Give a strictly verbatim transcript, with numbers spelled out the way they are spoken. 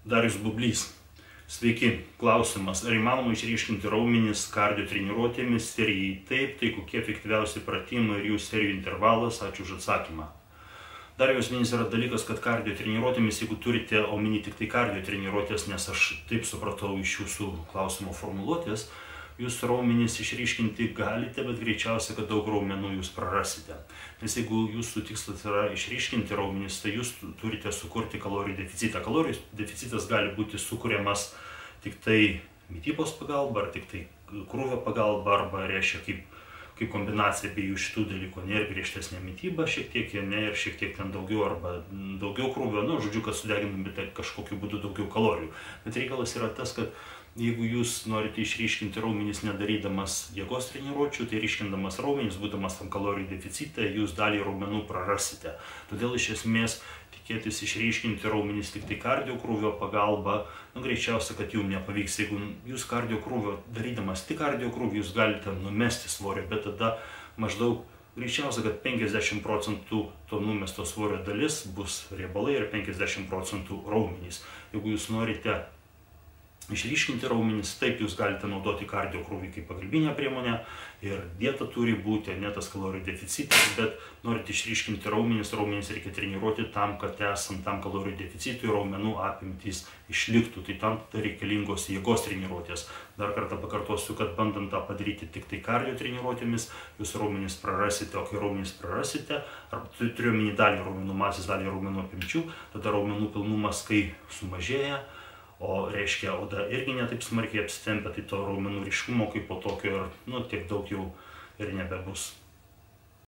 Darius Bublys. Sveiki, klausimas, ar įmanoma išryškinti raumenis kardio treniruotėmis ir jei taip, tai kokie efektyviausi pratimai ir jų serijų intervalas? Ačiū už atsakymą. Dar vienas vienas yra dalykas, kad kardio treniruotėmis, jeigu turite omeny tik tai kardio treniruotės, nes aš taip supratau iš jūsų klausimo formuluotės, jūs raumenys išryškinti galite, bet greičiausiai, kad daug raumenų jūs prarasite. Nes jeigu jūsų tikslas yra išryškinti raumenys, tai jūs turite sukurti kalorijų deficitą. Kalorijų deficitas gali būti sukuriamas tik tai mitybos pagalba, ar tik tai krūvio pagalba, arba reiškia kaip, kaip kombinacija abiejų šitų dalykų. Ne ir griežtesnė mityba šiek tiek, ne ir šiek tiek ten daugiau, arba daugiau krūvio, nu, žodžiu, kad sudegintumėte kažkokiu būdu daugiau kalorijų. Bet reikalas yra tas, kad jeigu jūs norite išryškinti raumenis nedarydamas jėgos treniruočių, tai ryškindamas raumenis, būdamas tam kalorijų deficite, jūs dalį raumenų prarasite. Todėl iš esmės tikėtis išryškinti raumenis tik tai kardio krūvio pagalba, nu, greičiausia, kad jums nepavyks. Jeigu jūs kardio krūvio darydamas tik kardio krūvį, jūs galite numesti svorio, bet tada maždaug greičiausia, kad penkiasdešimt procentų to numesto svorio dalis bus riebalai ir penkiasdešimt procentų raumenys. Jeigu jūs norite išryškinti raumenis, taip jūs galite naudoti kardio krūvį kaip pagalbinę priemonę ir dieta turi būti, ne tas kalorijų deficitas, bet norite išryškinti raumenis, raumenis reikia treniruoti tam, kad esant tam kalorijų deficitui raumenų apimtys išliktų, tai tam reikalingos jėgos treniruotės. Dar kartą pakartosiu, kad bandant tą padaryti tik tai kardio treniruotėmis, jūs raumenis prarasite, o kai raumenis prarasite, ar turiu omeny dalį raumenų masės, dalį raumenų apimčių, tada raumenų pilnumas, kai sumažėja, o reiškia, oda irgi netaip smarkiai apsitempia, tai to raumenų ryškumo kaip po tokio ir, nu, tiek daug jau ir nebebus.